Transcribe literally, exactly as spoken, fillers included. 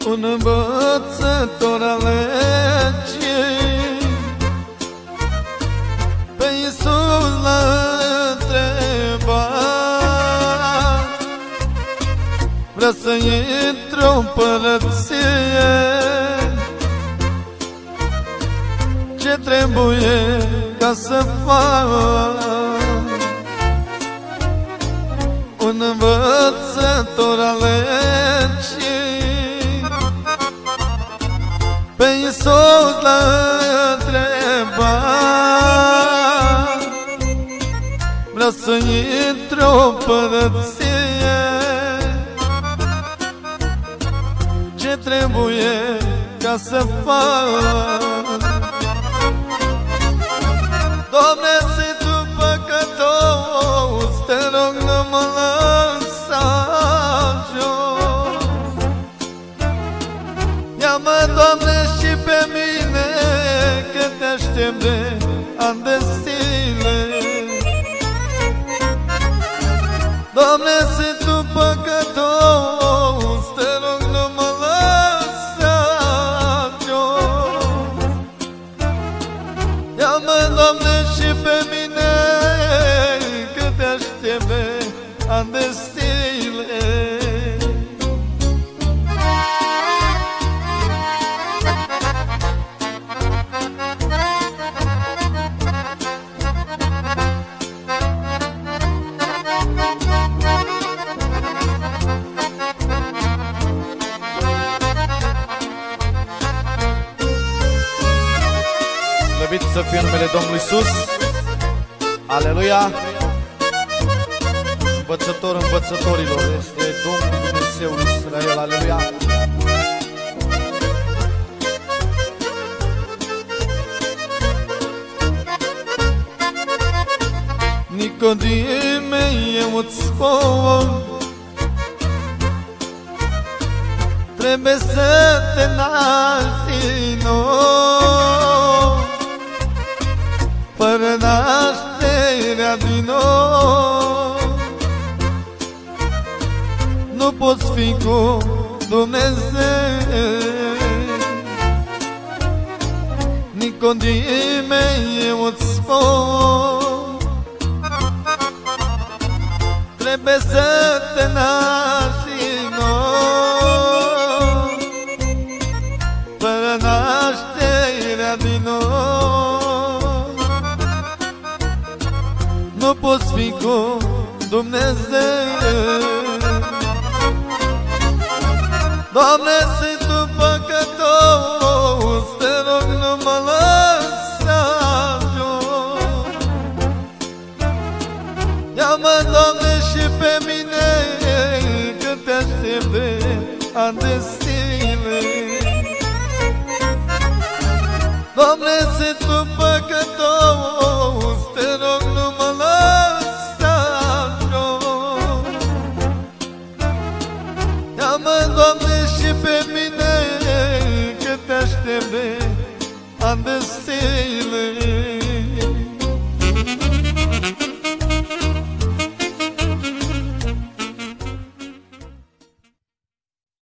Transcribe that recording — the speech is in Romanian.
un învățător al legii, pe Iisus l-a întrebat, vrea să intre o împărăție, ce trebuie ca să fac? Un învățător al legii, pe Iisus l-a întrebat, vrea să intre o împărăție, ce trebuie ca să fac? Doamne, sunt tu păcătos, te rog, nu mă lăsa jos. Ia-mă, Doamne, și pe mine, că te aștept de ani de zile. Doamne, sunt tu păcătos, te rog, nu mă lăsa jos. Ia-mă, Doamne, și pe mine, că te aștept de ani de zile. Slăvit să fie numele Domnului Iisus. Aleluia! Învățător învățătorilor este Domnul Dumnezeul Israel. Aleluia! Nicodime, eu îți spun, trebuie să te naști din nou, fără nașterea din nou nu poți fi cu Dumnezeu. Nicodime, eu îți spun, trebuie să te naști din nou, fără nașterea din nou nu poți fi cu Dumnezeu. Doamne, sunt tu păcătos, te rog, nu mă lăsa jos. Ia-mă, Doamne, și pe mine, că te aștept de ani de zile. Doamne, sunt tu păcătos, te rog, nu mă lăsa jos. Ia-mă, Doamne, și pe mine, că te aștept de ani de